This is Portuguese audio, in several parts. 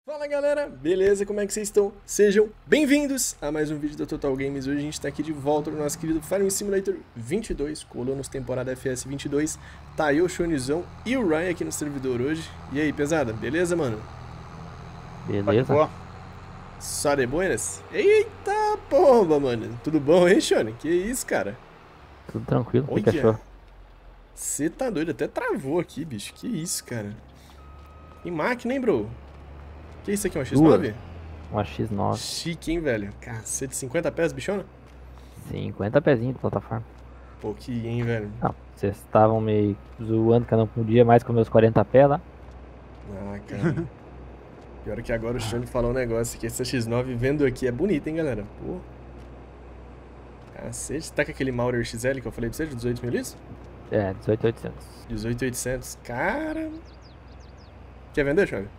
Fala galera, beleza? Como é que vocês estão? Sejam bem-vindos a mais um vídeo da Total Games. Hoje a gente tá aqui de volta no nosso querido Farming Simulator 22, Colonos temporada FS 22. Tá eu, o Shonizão e o Ryan aqui no servidor hoje. E aí, pesada? Beleza, mano? Beleza? Só de buenas? Eita pomba, mano. Tudo bom, hein, Shone? Que isso, cara? Tudo tranquilo, o que Olha, achou? você tá doido, até travou aqui, bicho. Que isso, cara? Que máquina, hein, bro? Que isso aqui, uma Duas, X9? uma X9, Chique, hein, velho? Cacete, 50 pés, bichona? 50 pezinhos de plataforma. Pô, que hein, velho? Não, vocês estavam meio zoando que eu não podia mais com meus 40 pés lá. Ah, cara. Pior que agora o Shone falou um negócio que essa X9 vendo aqui é bonita, hein, galera? Pô. Cacete, tá com aquele Maurer XL que eu falei pra você, de 18 mil litros? É, 18.800. 18.800. Cara. Quer vender, Shone?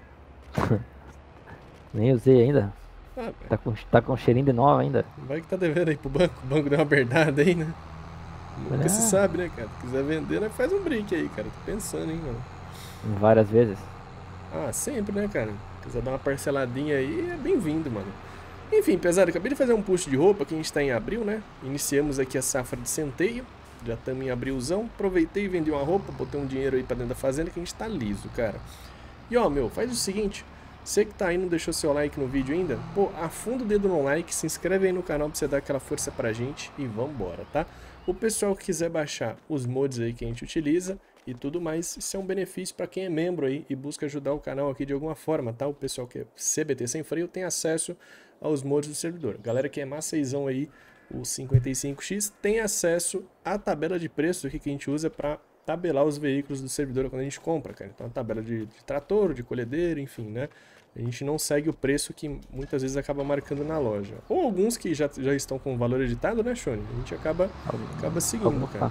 Nem usei ainda. Ah, Tá com cheirinho de nova ainda. vai que tá devendo aí pro banco. O banco deu uma berdada aí, né? Nunca se É, sabe, né, cara? Se quiser vender, né, faz um break aí, cara. Tô pensando, hein, mano. várias vezes. Ah, sempre, né, cara? Quiser dar uma parceladinha aí, é bem-vindo, mano. Enfim, pesado, acabei de fazer um push de roupa, que a gente tá em abril, né? Iniciamos aqui a safra de centeio. Já estamos em abrilzão. Aproveitei e vendi uma roupa, botei um dinheiro aí pra dentro da fazenda, que a gente tá liso, cara. E ó, meu, faz o seguinte. Você que tá aí, não deixou seu like no vídeo ainda? Pô, afunda o dedo no like, se inscreve aí no canal pra você dar aquela força pra gente e vambora, tá? O pessoal que quiser baixar os mods aí que a gente utiliza e tudo mais, isso é um benefício pra quem é membro aí e busca ajudar o canal aqui de alguma forma, tá? O pessoal que é CBT Sem Freio tem acesso aos mods do servidor. Galera que é maceizão aí, o 55X, tem acesso à tabela de preço aqui que a gente usa pra tabelar os veículos do servidor quando a gente compra, cara. Então a tabela de trator, de colhedeira, enfim, né? A gente não segue o preço que muitas vezes acaba marcando na loja. Ou alguns que já estão com o valor editado, né, Shone? A gente acaba seguindo, Alguns cara. tá.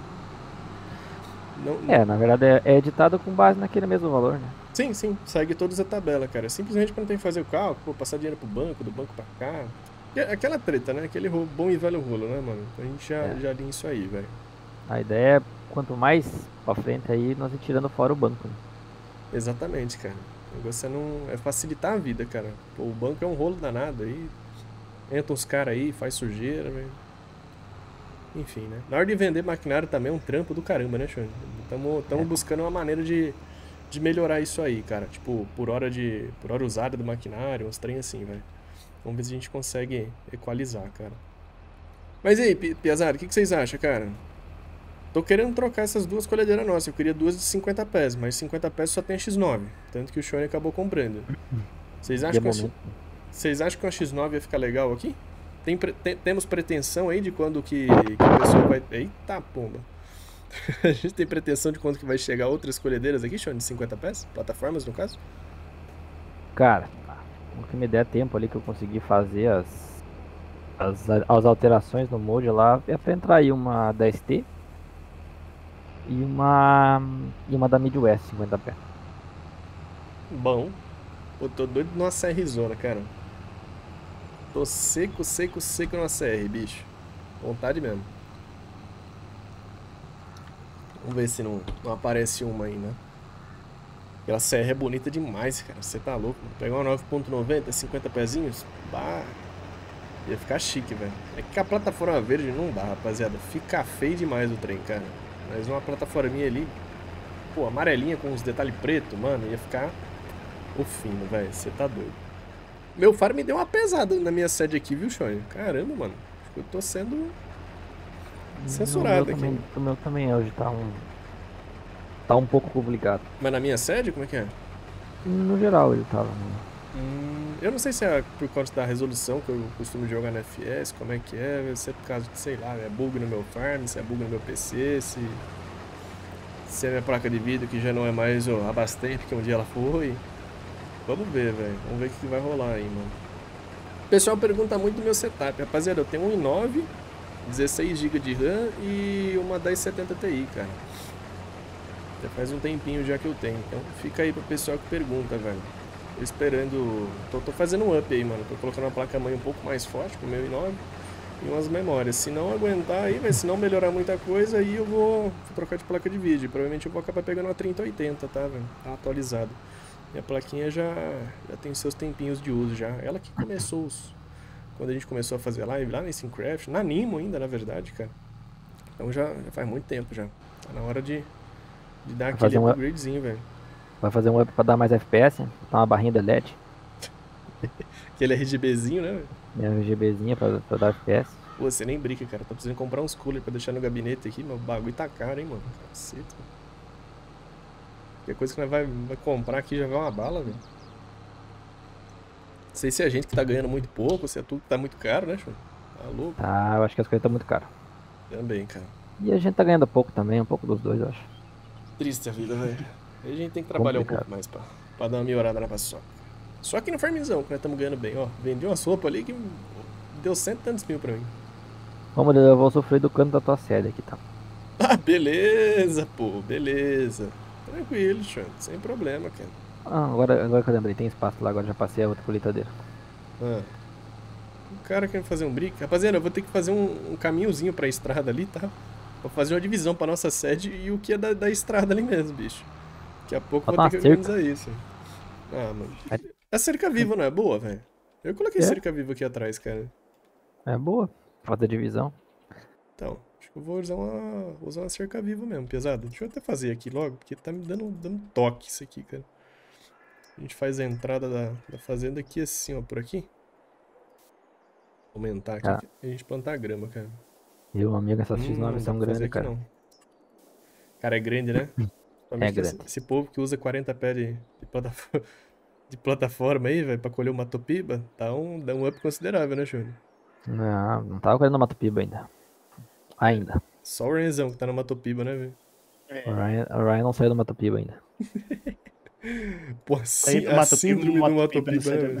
Não, É, na verdade é editado com base naquele mesmo valor, né? sim, sim, segue todos a tabela, cara. Simplesmente para não ter que fazer o cálculo, pô, passar dinheiro pro banco, do banco pra cá. Aquela treta, né? Aquele bom e velho rolo, né, mano? Então a gente É. já linha isso aí, velho. A ideia é, quanto mais pra frente aí, nós ir tirando fora o banco, né? Exatamente, cara. O negócio é, não, é facilitar a vida, cara. Pô, o banco é um rolo danado aí. Entra uns caras aí, faz sujeira, velho. Enfim, né? Na hora de vender maquinário também é um trampo do caramba, né, Xande? Estamos buscando uma maneira de melhorar isso aí, cara. Tipo, por hora usada do maquinário, uns trem assim, velho. Vamos ver se a gente consegue equalizar, cara. Mas e aí, Piazada, o que vocês acham, cara? Tô querendo trocar essas duas colhedeiras nossas. Eu queria duas de 50 pés, mas 50 pés só tem a X9. Tanto que o Shone acabou comprando. Vocês De acham que momento. vocês acham que uma X9 ia ficar legal aqui? Temos pretensão aí de quando que o pessoal vai... Eita, pomba. A gente tem pretensão de quando que vai chegar outras colhedeiras aqui, Shone, de 50 pés? Plataformas, no caso? Cara, o que me der tempo ali que eu conseguir fazer as alterações no molde lá, é pra entrar aí uma 10T e uma da Midwest 50 pé. Bom. Pô, tô doido numa CR Zona, cara. Tô seco, seco, seco numa CR, bicho. Vontade mesmo. Vamos ver se não aparece uma aí, né? Aquela CR é bonita demais, cara. Você tá louco, mano. Pegar uma 9.90, 50 pezinhos, bah, ia ficar chique, velho. É que a plataforma verde não dá, rapaziada. Fica feio demais o trem, cara. Mas uma plataforminha ali, pô, amarelinha com uns detalhes preto, mano, ia ficar o fino, velho. Você tá doido. Meu faro me deu uma pesada na minha sede aqui, viu, Shone? Caramba, mano. Acho que eu tô sendo No meu censurado aqui, hein? também, no meu também hoje tá um pouco complicado. Mas na minha sede, como é que é? No geral ele tava. Eu não sei se é por causa da resolução que eu costumo jogar na FS, como é que é, se é por causa de, sei lá, é bug no meu farm, se é bug no meu PC, se é minha placa de vídeo que já não é mais a Bastemp, que um dia ela foi. Vamos ver, velho. Vamos ver o que vai rolar aí, mano. O pessoal pergunta muito do meu setup. Rapaziada, eu tenho um i9, 16 GB de RAM e uma 1070 Ti, cara. Já faz um tempinho já que eu tenho. Então fica aí pro pessoal que pergunta, velho. Tô esperando. Tô fazendo um up aí, mano. Tô colocando uma placa-mãe um pouco mais forte pro meu i9 e umas memórias. Se não aguentar aí, se não melhorar muita coisa, aí eu vou trocar de placa de vídeo. Provavelmente eu vou acabar pegando uma 3080, tá, velho? Tá atualizado. Minha plaquinha já tem seus tempinhos de uso já. Ela que começou quando a gente começou a fazer live lá nesse Craft, na Nimo ainda, na verdade, cara. Então já faz muito tempo já. Tá na hora de dar Vai aquele fazer um, upgradezinho, velho. vai fazer um up pra dar mais FPS, botar uma barrinha de LED, Aquele RGBzinho, né, velho? minha RGBzinha pra dar FPS. Pô, você nem brinca, cara. Tô precisando comprar uns cooler pra deixar no gabinete aqui, mas o bagulho tá caro, hein, mano. Caceta. Qualquer coisa que nós vai comprar aqui já vai uma bala, velho. Não sei se é a gente que tá ganhando muito pouco, se é tudo que tá muito caro, né, Chão? Tá louco? Tá, eu acho que as coisas estão muito caras. Também, cara. E a gente tá ganhando pouco também, um pouco dos dois, eu acho. Triste a vida, velho. Aí a gente tem que trabalhar um Complicado. pouco mais pra dar uma melhorada na paçoca. Só aqui no farmzão, que nós estamos ganhando bem, ó. Vendi uma sopa ali que deu 100 e tantos mil pra mim. Vamos, eu vou sofrer do canto da tua série aqui, tá? Ah, beleza, pô, beleza. Tranquilo, Chão. Sem problema, cara. Ah, agora que eu lembrei, tem espaço lá, agora já passei a outra colheitadeira. Ah. O cara quer fazer um brick. Rapaziada, eu vou ter que fazer um caminhozinho pra estrada ali, tá? Vou fazer uma divisão pra nossa sede e o que é da estrada ali mesmo, bicho. Daqui a pouco eu Bota vou uma ter que cerca. organizar isso. Ah, mano. É, A cerca viva não é boa, velho? Eu coloquei é, cerca viva aqui atrás, cara. é boa. Fazer divisão. Então, acho que eu vou usar uma cerca viva mesmo, pesado. Deixa eu até fazer aqui logo, porque tá me dando toque isso aqui, cara. A gente faz a entrada da fazenda aqui assim, ó, por aqui. Aumentar aqui Cara, e a gente plantar grama, cara. eu, amigo, essas X9 Não dá são pra fazer grandes, aqui cara. não. Cara, é grande, né? É Principalmente grande. esse povo que usa 40 pés de plataforma aí, velho, pra colher uma topiba, dá um up considerável, né, Júnior? Não, não tava colhendo Mato Piba ainda. Ainda. Só o Renzão que tá numa topiba, né, velho? É. O Ryan não saiu do Mato Piba ainda. Pô, Saí do a Mato Piba, síndrome do Mato Piba não Matopiba, sai né, do... velho?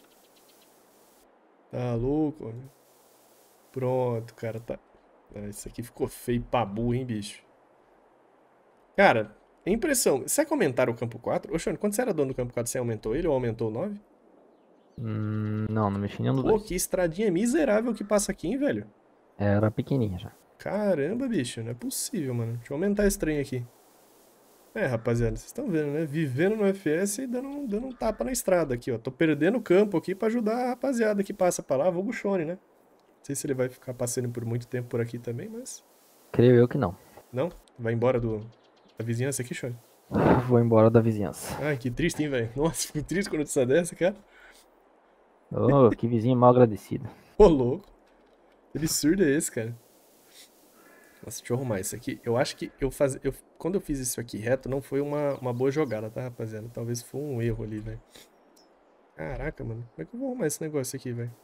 Tá louco, velho. Pronto, cara, tá. Ah, isso aqui ficou feio pra burro, hein, bicho? Cara, impressão. Será que aumentaram o campo 4? Ô, Xande, quando você era dono do campo 4, você aumentou ele ou aumentou o 9? Não mexi em nenhum dos Pô, dois. que estradinha miserável que passa aqui, hein, velho? Era pequenininha já. Caramba, bicho, não é possível, mano. Deixa eu aumentar esse trem aqui. É, rapaziada, vocês estão vendo, né? Vivendo no FS e dando um tapa na estrada aqui, ó. Tô perdendo o campo aqui pra ajudar a rapaziada que passa pra lá, vulgo Shone, né? Não sei se ele vai ficar passando por muito tempo por aqui também, mas... Creio eu que não. Não? Vai embora da vizinhança aqui, Shone? Vou embora da vizinhança. Ai, que triste, hein, velho? Nossa, fico triste quando notícia dessa, cara. Ô, que vizinho mal agradecido. Ô, louco. Que absurdo é esse, cara? Nossa, deixa eu arrumar isso aqui. Eu acho que quando eu fiz isso aqui reto, não foi uma boa jogada, tá, rapaziada? Talvez foi um erro ali, velho. Caraca, mano. Como é que eu vou arrumar esse negócio aqui, velho?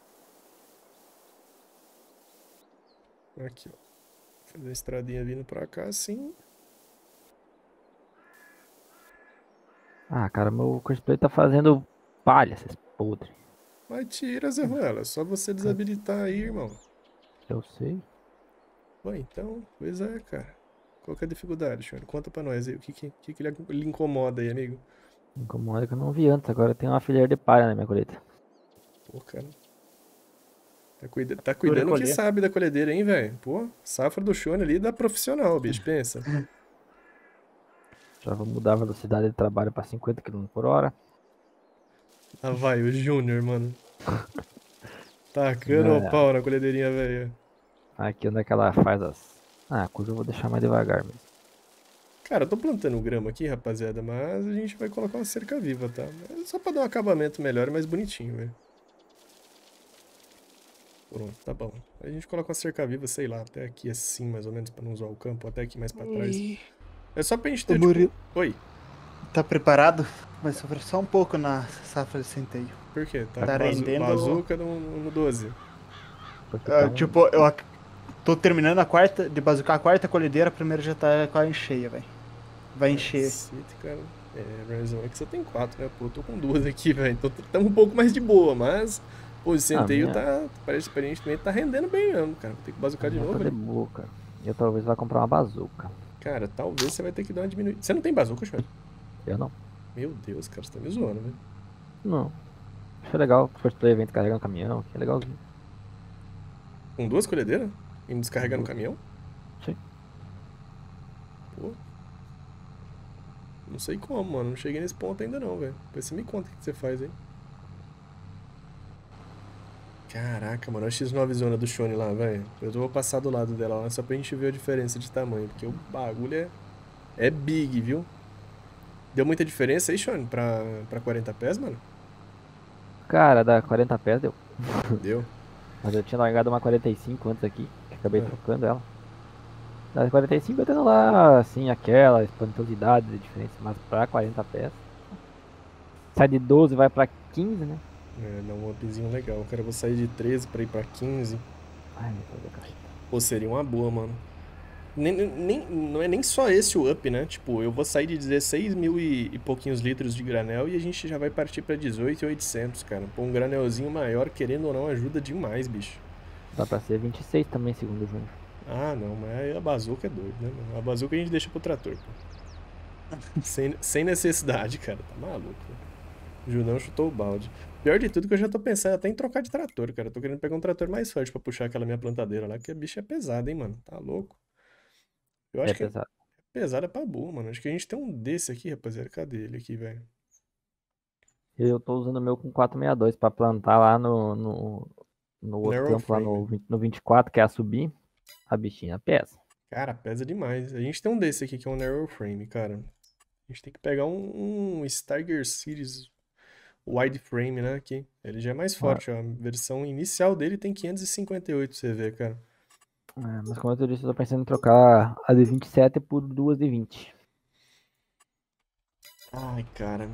Aqui, ó. Fazer a estradinha vindo pra cá, assim. Ah, cara, meu cosplay tá fazendo palha, esses podres. Mas tira, Zé Ruela. É só você desabilitar aí, irmão. Eu sei. Bom, então, pois é, cara. Qual que é a dificuldade, Xone? Conta pra nós aí. O que lhe incomoda aí, amigo? Me incomoda que eu não vi antes. Agora tem uma fileira de palha na minha colheita. Pô, cara. Tá Dura cuidando que colher. sabe da colhedeira, hein, velho? Pô, safra do Xone ali dá profissional, bicho. Pensa. Já vou mudar a velocidade de trabalho pra 50 km por hora. Lá vai, o Júnior, mano. Tacando o É, pau na colhedeirinha, velho. aqui onde é que ela faz as... Ah, a curva eu vou deixar mais devagar mesmo. Cara, eu tô plantando grama aqui, rapaziada, mas a gente vai colocar uma cerca viva, tá? É só pra dar um acabamento melhor e mais bonitinho, velho. Pronto, tá bom. A gente coloca uma cerca viva, sei lá, até aqui assim, mais ou menos, pra não usar o campo, até aqui mais pra trás. É só pra gente ter, Ô, Murilo, tipo... Oi, tá preparado? Vai sofrer só um pouco na safra de centeio. por quê? Tá Tá rendendo- bazuca no 12. Porque tá um- Tipo, tô terminando de bazucar a quarta colhedeira, a primeira já tá quase cheia, velho. Vai encher. Cacete, cara. É, Ranzão, é que você tem 4, né? Pô, eu tô com 2 aqui, velho. Então estamos um pouco mais de boa, mas... Pô, o centeio minha- tá... Parece aparentemente tá rendendo bem mesmo, cara. Vou ter que bazucar de Minha novo, tá de né? boa, cara. Eu talvez vá comprar uma bazuca. Cara, talvez você vai ter que dar uma diminuída. Você não tem bazuca, Chave? Eu não. Meu Deus, cara, você tá me zoando, velho. Não. Acho legal. First play evento carregando caminhão, que é legalzinho. Com 2 colhedeiras? Indo descarregar no caminhão? Sim. Pô. Não sei como, mano. Não cheguei nesse ponto ainda não, velho. Depois você me conta o que você faz aí. Caraca, mano. A X9 zona do Shone lá, velho. Eu vou passar do lado dela lá só pra gente ver a diferença de tamanho. Porque o bagulho é big, viu? Deu muita diferença aí, Shone, pra 40 pés, mano? Cara, da 40 pés deu. Deu. Mas eu tinha largado uma 45 antes aqui, que acabei Ah. trocando ela. Da 45 eu tendo lá, assim, aquela espantosidade de diferença, mas pra 40 pés. Sai de 12 vai pra 15, né? É, dá um upzinho legal. Cara, eu vou sair de 13 pra ir pra 15. Ai, meu Deus, cara. Pô, seria uma boa, mano. Não é nem só esse o up, né? Tipo, eu vou sair de 16 mil e pouquinhos litros de granel e a gente já vai partir pra 18.800, cara. Pô, um granelzinho maior, querendo ou não, ajuda demais, bicho. Dá pra ser 26 também, segundo o Júnior. Ah, não, mas aí a bazuca é doido, né, mano? A bazuca a gente deixa pro trator, pô. Sem necessidade, cara. Tá maluco, né? O Junão chutou o balde. Pior de tudo que eu já tô pensando até em trocar de trator, cara. Eu tô querendo pegar um trator mais forte pra puxar aquela minha plantadeira lá, que a bicha é pesada, hein, mano. Tá louco. Eu É acho que pesado. pesada pra boa, mano. Acho que a gente tem um desse aqui, rapaziada. Cadê ele aqui, velho? Eu tô usando o meu com 462 pra plantar lá no outro Narrow campo, lá frame. no 24, que é a subir. A bichinha pesa. Cara, pesa demais. A gente tem um desse aqui que é um narrow frame, cara. A gente tem que pegar um Steiger Series wide frame, né, aqui. Ele já é mais Ah, forte, ó. A versão inicial dele tem 558 pra você ver, cara. mas como eu disse, eu tô pensando em trocar a de 27 por duas de 20. Ai, cara.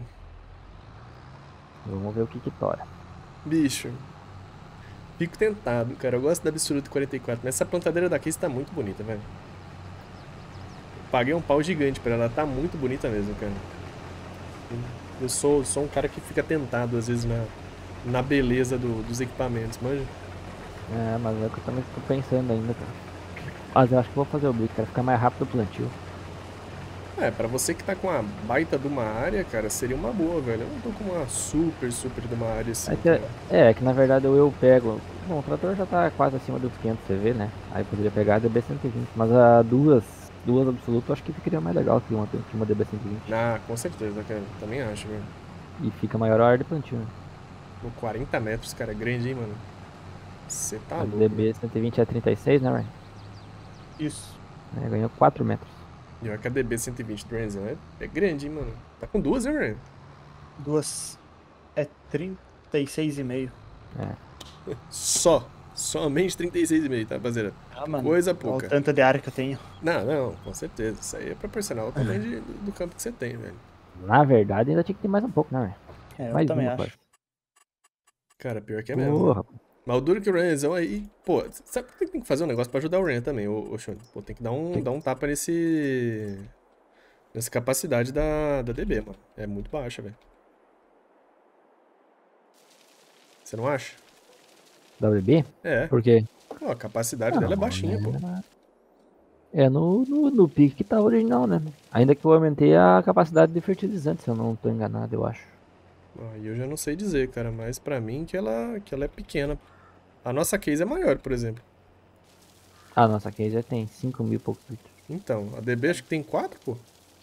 Vamos ver o que tora. Bicho. Fico tentado, cara. Eu gosto da Absolute 44, mas essa plantadeira daqui está muito bonita, velho. Paguei um pau gigante pra ela. Tá muito bonita mesmo, cara. Eu sou um cara que fica tentado, às vezes, na beleza dos equipamentos, manja? É, mas é o que eu também tô pensando ainda, cara. Mas eu acho que vou fazer o brick, cara, ficar mais rápido o plantio. É, pra você que tá com uma baita de uma área, cara, seria uma boa, velho. Eu não tô com uma super de uma área assim, cara. É que na verdade eu pego. Bom, o trator já tá quase acima dos 500 CV, né? Aí poderia pegar a DB120, mas a duas absoluto eu acho que ficaria mais legal que uma DB120. Ah, com certeza, cara. Também acho, velho. E fica maior a área de plantio, né? Pô, 40 metros, cara, é grande, hein, mano? Você tá A louco, velho. DB120 é 36, né, Ryan? Isso. É, ganhou 4 metros. E olha que a DB120 do Renzão é grande, hein, mano? Tá com duas, hein, Ren? Duas. É 36,5. É. Somente 36,5, tá, rapaziada? Ah, mano. Coisa Olha o pouca. tanto de área que eu tenho. Não, com certeza. Isso aí é proporcional ao tamanho do campo que você tem, velho. Na verdade ainda tinha que ter mais um pouco, né, Ryan? É, eu Mais também uma, acho. quase. Cara, pior que é mesmo, Porra, mano. Mas o duro que o Renzão aí... Pô, sabe que tem que fazer um negócio pra ajudar o Ren também, ô Shone? Pô, tem que dar um tapa nessa capacidade da DB, mano. É muito baixa, velho. Você não acha? WB? É. Por quê? Pô, a capacidade dela é baixinha, pô. É no pique que tá original, né? Ainda que eu aumentei a capacidade de fertilizante, se eu não tô enganado, eu acho. Aí eu já não sei dizer, cara, mas pra mim que ela é pequena. A nossa case é maior, por exemplo. Ah, nossa case já tem 5 mil e poucos litros. Então, a DB acho que tem 4, pô.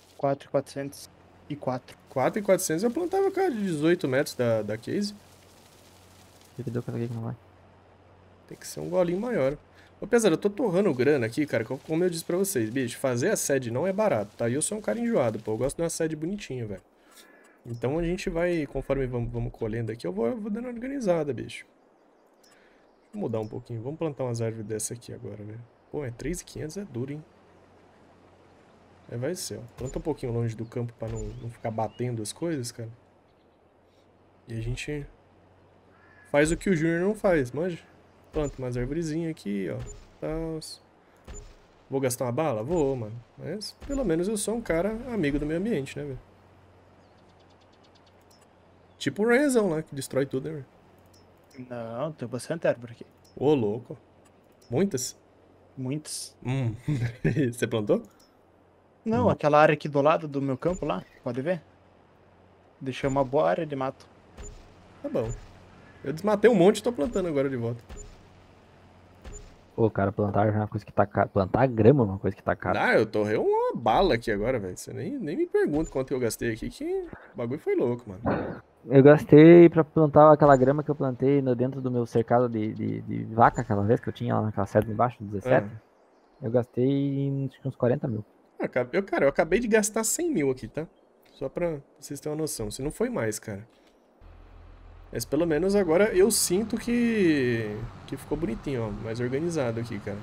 4,404. 4.400 eu plantava, cara, de 18 metros da case. O que deu pra aqui que não vai? Tem que ser um golinho maior. Ô, pesado, eu tô torrando grana aqui, cara, como eu disse pra vocês, bicho, fazer a sede não é barato, tá? E eu sou um cara enjoado, pô, eu gosto de uma sede bonitinha, velho. Então a gente vai, conforme vamos colhendo aqui, eu vou dando uma organizada, bicho. Vou mudar um pouquinho, vamos plantar umas árvores dessa aqui agora, velho. Pô, é 3.500, é duro, hein? Aí vai ser, ó. Planta um pouquinho longe do campo pra não ficar batendo as coisas, cara. E a gente faz o que o Júnior não faz, manja? Planta umas arvorezinhas aqui, ó. Tals. Vou gastar uma bala? Vou, mano. Mas pelo menos eu sou um cara amigo do meio ambiente, né, velho? Tipo o Renzão lá, que destrói tudo, né, velho? Não, tem bastante árvore aqui. Ô, louco. Muitas? Muitas. Você plantou? Não, aquela área aqui do lado do meu campo lá, pode ver? Deixei uma boa área de mato. Tá bom. Eu desmatei um monte e tô plantando agora de volta. Pô, cara, plantar já é uma coisa que tá caro. Plantar grama é uma coisa que tá caro. Ah, eu torrei um uma bala aqui agora, velho. Você nem me pergunta quanto eu gastei aqui, que o bagulho foi louco, mano. Eu gastei pra plantar aquela grama que eu plantei dentro do meu cercado de vaca aquela vez que eu tinha lá naquela sede embaixo, 17. Eu gastei acho que uns 40 mil. Eu acabei de gastar 100 mil aqui, tá? Só pra vocês terem uma noção. Se não foi mais, cara. Mas pelo menos agora eu sinto que ficou bonitinho, ó. Mais organizado aqui, cara.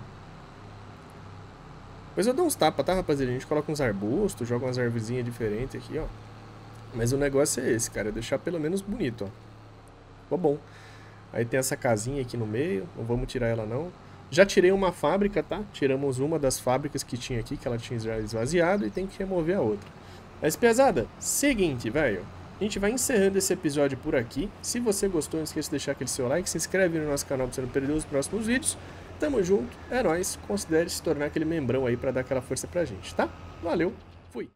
Depois eu dou uns tapas, tá, rapaziada? A gente coloca uns arbustos, joga umas arvorezinhas diferentes aqui, ó. Mas o negócio é esse, cara. É deixar pelo menos bonito, ó. Ficou bom. Aí tem essa casinha aqui no meio. Não vamos tirar ela, não. Já tirei uma fábrica, tá? Tiramos uma das fábricas que tinha aqui, que ela tinha já esvaziado, e tem que remover a outra. Mas, pesada, seguinte, velho. A gente vai encerrando esse episódio por aqui. Se você gostou, não esqueça de deixar aquele seu like, se inscreve no nosso canal pra você não perder os próximos vídeos. Tamo junto, é nóis. Considere se tornar aquele membrão aí pra dar aquela força pra gente, tá? Valeu!